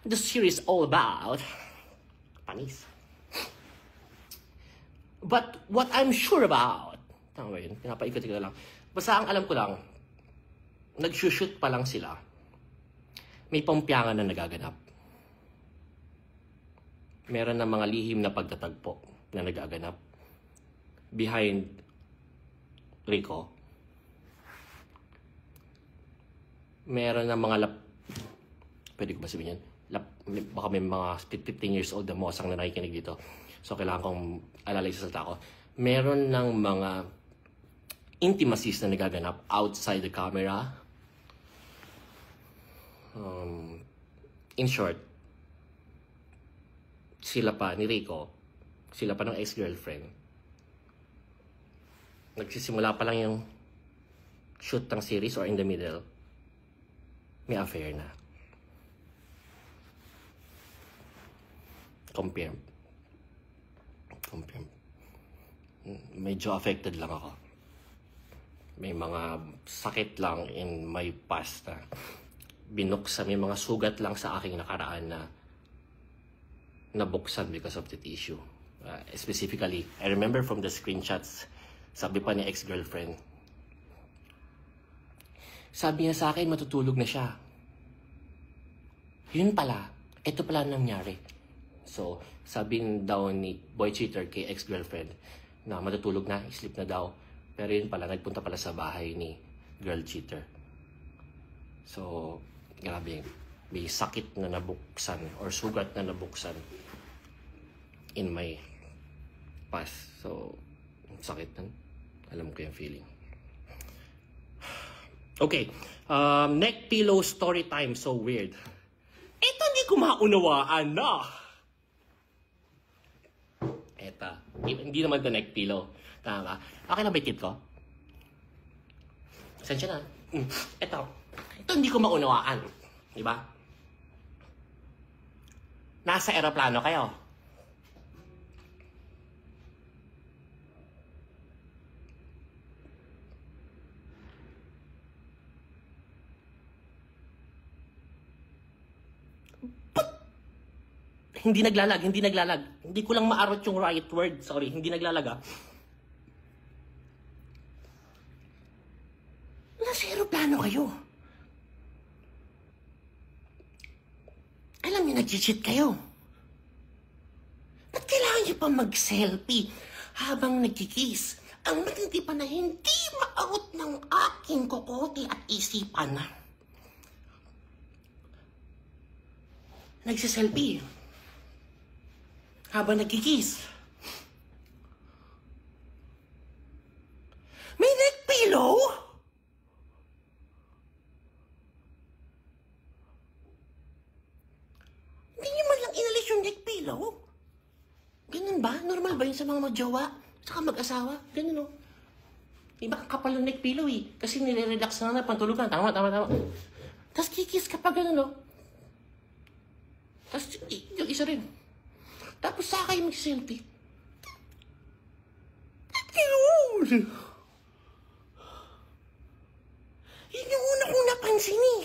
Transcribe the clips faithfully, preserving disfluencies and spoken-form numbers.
the series all about. Panis. But what I'm sure about, tama ba yun? Pinapaikot-ikot lang. Basta ang alam ko lang, nag-shoot pa lang sila. May pampyangan na nagaganap. Meron na mga lihim na pagtatagpo na nagaganap behind Rico. Meron na mga lap... Pwede ko ba sabihin yan? Lap... Baka may mga fifteen years old na mosang na nakikinig dito. So, kailangan kong alalay sa salita ko. Meron ng mga intimacies na nagaganap outside the camera. Um, in short, sila pa ni Rico, sila pa ng ex-girlfriend. Nagsisimula pa lang yung shoot ng series or in the middle, may affair na. Confirm. Confirm. Medyo affected lang ako. May mga sakit lang in my past na binuksan. May mga sugat lang sa aking nakaraan na nabuksan because of the issue. Uh, specifically, I remember from the screenshots, sabi pa ni ex-girlfriend, sabi niya sa akin, matutulog na siya. Yun pala, ito pala nangyari. So, sabi daw ni boy cheater kay ex-girlfriend na matutulog na, sleep na daw. Pero yun pala, nagpunta pala sa bahay ni girl cheater. So, grabe, may sakit na nabuksan or sugat na nabuksan in my past. So, sakit nun. Alam ko yung feeling. Okay. Um, neck pillow story time. So weird. Ito hindi ko maunawaan na. Ito. Hindi naman ito neck pillow. Tama. Okay na ba yung tip ko? Sensya na. Mm. Ito. Ito hindi ko maunawaan. Diba? Nasa aeroplano kayo. Hindi naglalag, hindi naglalag. Hindi ko lang maarot yung right word. Sorry, hindi naglalag ah. Nasa aeroplano kayo. Alam niyo, nag-cheat kayo. Ba't kailangan niyo pa mag-selfie habang nagkikiss? Ang matindi pa na hindi maarot ng aking kokote at isipan. Nagsiselfie habang nagkikiss. May neck pillow? Hindi niyo man lang inalis yung neck pillow? Ganun ba? Normal ba yun sa mga magjowa? Saka mag-asawa? Ganun o. Iba kapal yung neck pillow eh. Kasi nire-relax na na pantulugan. Tama, tama, tama. Tapos kikiss ka pa ganun o. Tapos yung isa rin. Tapos sa kayo mag-selfie. Yun! Yun yung una kong napansin eh.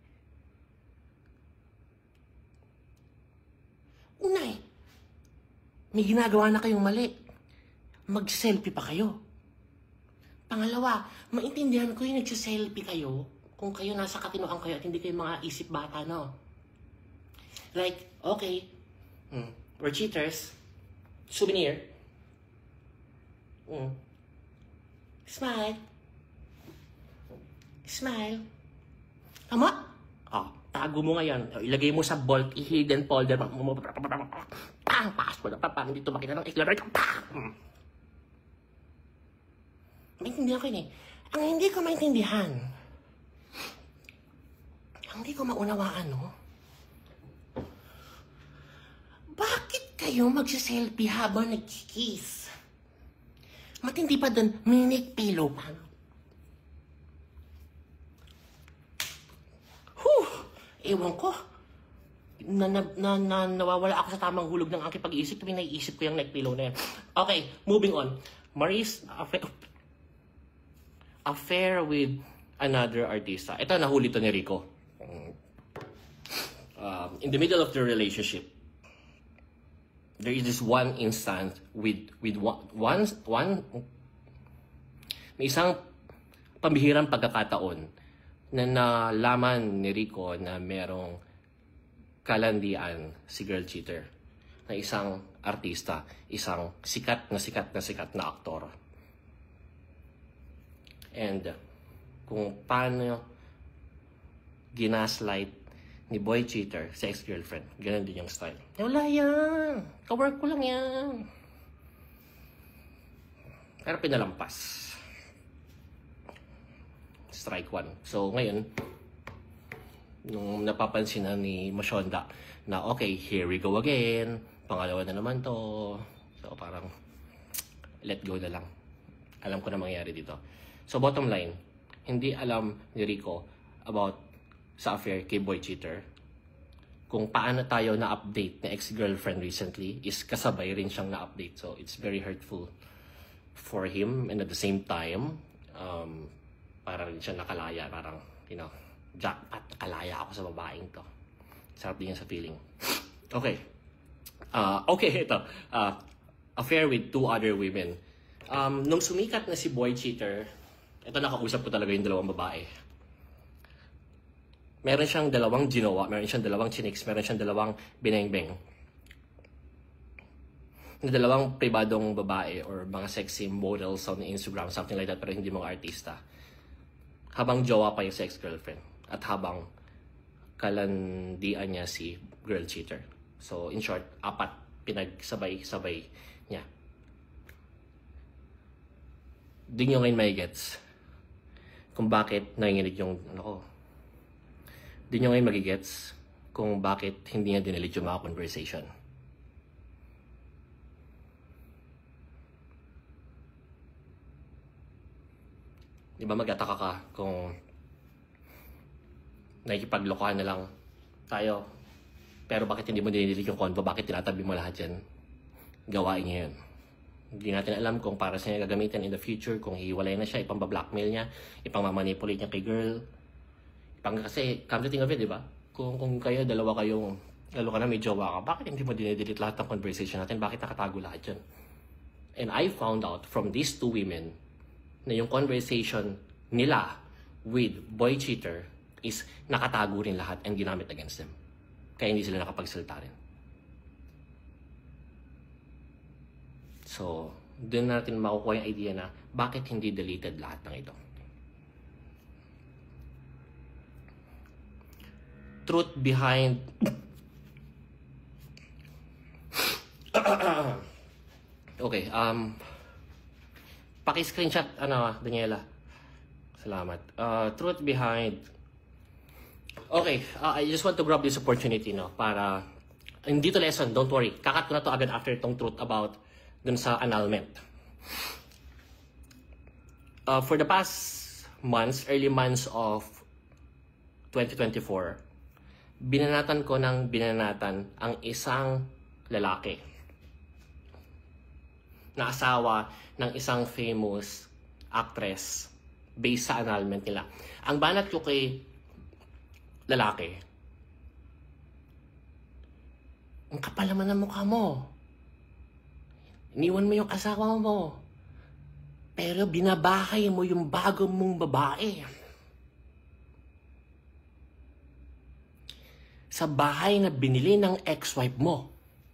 Una eh, may ginagawa na kayong mali. Mag-selfie pa kayo. Pangalawa, maintindihan ko yung nag-selfie kayo kung kayo nasa katinoan kayo at hindi kayo mga isip bata, no? Like, okay, hmm. we're cheaters. Souvenir. Mm. Smile. Smile. Tama? Oh, tago mo ngayon. Ilagay mo sa vault, i-hidden folder. Pang! Passport. Pang! Dito makita ng explorer. Pang! Maintindihan ko yun eh. Ang hindi ko maintindihan, ang hindi ko maunawaan, no? Bakit kayo magsiselfie habang nagkikiss? Matindi pa dun, minik pillow pa. Huh! Ewan ko. Na, na, na, na, nawawala ako sa tamang hulog ng aking pag-iisip. Tuwing naiisip ko yung neck pillow na yan. Okay, moving on. Maurice, affair, affair with another artista. Ito, nahuli to ni Rico. Um, in the middle of the relationship, there is this one instant with with one one, one may isang pambihirang pagkakataon na nalaman ni Rico na merong kalandian si girl cheater na isang artista, isang sikat na sikat na sikat na aktor. And kung paano ginaslight ni boy cheater sa ex-girlfriend, ganun din yung style. Eh, wala yan, kawork ko lang yan. Pero pinalampas. Strike one. So ngayon, nung napapansin na ni Mashonda na okay, here we go again, pangalawa na naman to, so parang let go na lang. Alam ko na mangyayari dito. So bottom line, hindi alam ni Rico about sa affair kay boy cheater. Kung paano tayo na-update na ex-girlfriend recently is kasabay rin siyang na-update. So it's very hurtful for him, and at the same time, um, para rin siya nakalaya, parang, you know, jackpot, nakalaya ako sa babaeng to. Sarap din yan sa feeling. Okay. Uh, okay, ito. Uh, affair with two other women. Um, nung sumikat na si boy cheater, ito nakausap ko talaga yung dalawang babae. Meron siyang dalawang ginawa, meron siyang dalawang chiniks, meron siyang dalawang bineng-beng. Na dalawang pribadong babae or mga sexy models on Instagram, something like that, pero hindi mga artista. Habang jowa pa yung ex-girlfriend at habang kalandian niya si girl cheater. So, in short, apat pinagsabay-sabay niya. Di nyo ngayon may gets kung bakit nanginginig yung, ano ko, di nyo ngayon magigets kung bakit hindi niya dinilit yung mga conversation. Di ba mag-ataka ka kung nakikipaglokohan na lang tayo, pero bakit hindi mo dinidilig yung convo? Bakit tinatabi mo lahat yan? Gawain niya yun. Hindi natin alam kung para sa niya gagamitin in the future, kung hiwalay na siya, ipang-blackmail niya, ipang-manipulate niya kay girl. Ipang, kasi, come to think of it, di ba? Kung, kung kayo, dalawa kayong, lalo ka na may jowa ka, bakit hindi mo dinidelete lahat ng conversation natin? Bakit nakatago lahat yan? And I found out from these two women na yung conversation nila with boy cheater is nakatago rin lahat and ginamit against them. Kaya hindi sila nakapagsalita rin. So, doon natin makukuha yung idea na bakit hindi deleted lahat ng ito. Truth behind okay, um paki-screenshot, ano, Daniela. Salamat. Uh, truth behind... Okay, uh, I just want to grab this opportunity, no, para... Hindi to lesson, don't worry. Kakat ko na to agad after itong truth about dun sa annulment. Uh, for the past months, early months of twenty twenty-four, binanatan ko ng binanatan ang isang lalaki na asawa ng isang famous actress based sa annulment nila. Ang banat ko kay lalaki, ang kapal naman ng mukha mo. Iniwan mo yung asawa mo. Pero binabahay mo yung bago mong babae. Sa bahay na binili ng ex-wife mo.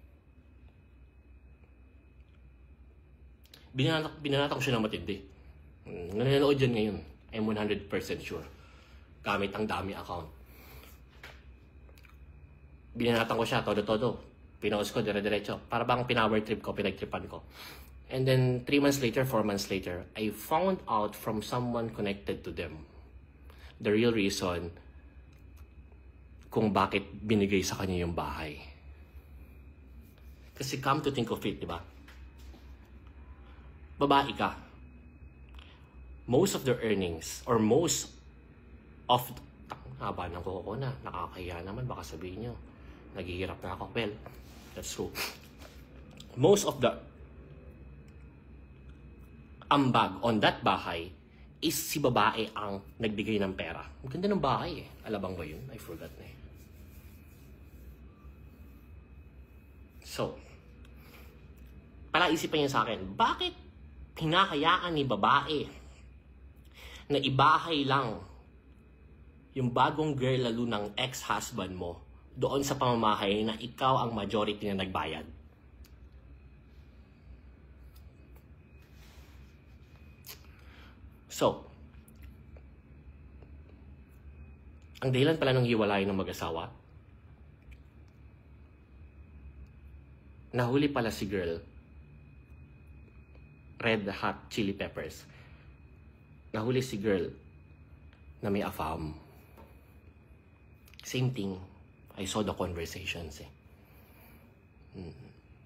Binanatan, binanatan ko siya ng matindi. Nanonood dyan ngayon. I'm one hundred percent sure. Gamit ang dami account. Binanatan ko siya, todo-todo. Pinost ko, dire-diretso. Para bang pinower trip ko, pinagtripan ko. And then, three months later, four months later, I found out from someone connected to them the real reason kung bakit binigay sa kanya yung bahay. Kasi come to think of it, di ba? Babae ka. Most of their earnings, or most of, haba ng kuko ko na, nakakahiya naman, baka sabihin nyo, naghihirap na ako. Well, that's true. Most of the ambag on that bahay is si babae ang nagbigay ng pera. Ang ganda ng bahay eh. Alabang ba yun? I forgot na eh. So, palaisipan niyo sa akin, bakit hinahayaan ni babae na ibahay lang yung bagong girl lalo ng ex-husband mo doon sa pamamahay na ikaw ang majority na nagbayad? So, ang dahilan pala ng hiwalayan ng mag-asawa, nahuli pala si girl, red hot chili peppers. Nahuli si girl na may afam. Same thing. I saw the conversations eh. Hmm.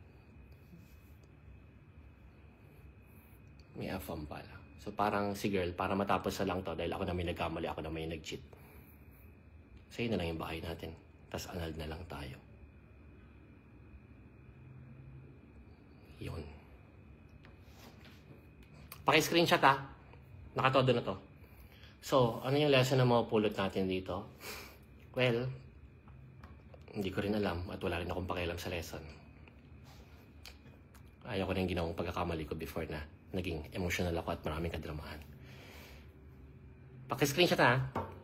May afam pala. So parang si girl, para matapos na lang to dahil ako na may nagkamali, ako na may nag-cheat. Sa'yo na lang yung bahay natin. Tapos anal na lang tayo. Yun. Paki-screenshot ha. Nakatodo na to. So, ano yung lesson na mapupulot natin dito? Well, hindi ko rin alam at wala rin akong pakialam sa lesson. Ayaw ko na yung ginawang pagkakamali ko before na naging emotional ako at maraming kadramahan. Paki-screenshot ha.